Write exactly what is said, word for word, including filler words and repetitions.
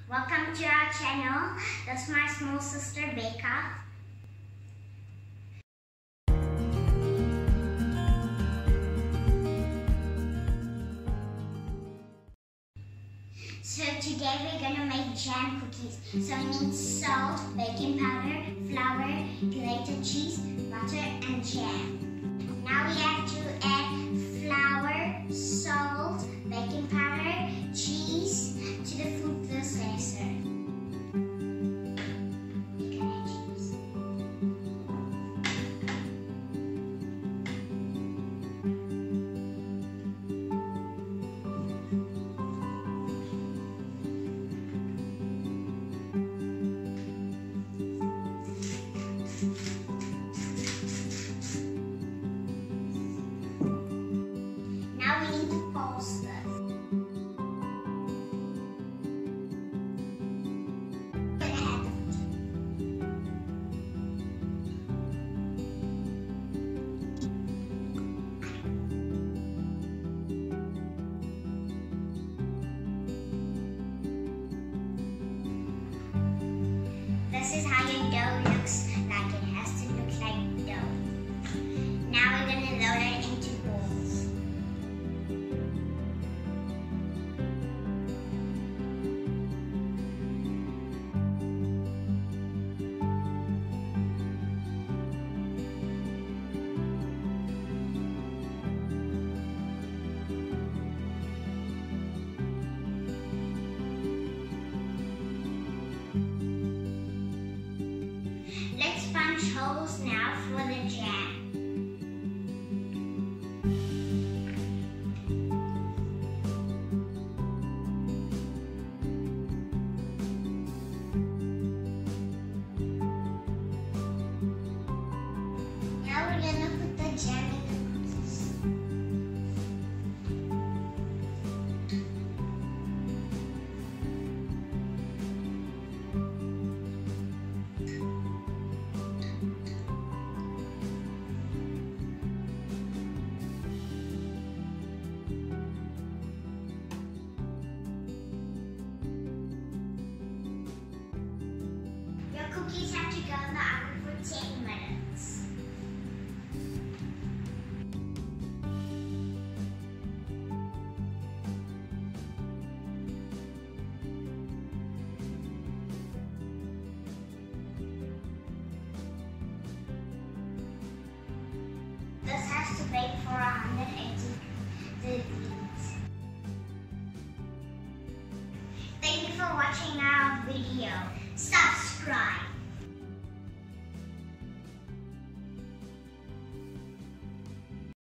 Welcome to our channel. That's my small sister Becca. So today we're going to make jam cookies. So we need salt, baking powder, flour, grated cheese, butter and jam. Now we have to add flour, salt, baking powder, cheese to the food processor. This is how your dough looks like. It has to look like dough. Now we're going to load it into balls. Let's punch holes now for the jam. Now we're going to put the jam in the cookies. Your cookies have to go in the oven for ten minutes. This has to bake for one hundred eighty degrees. Thank you for watching our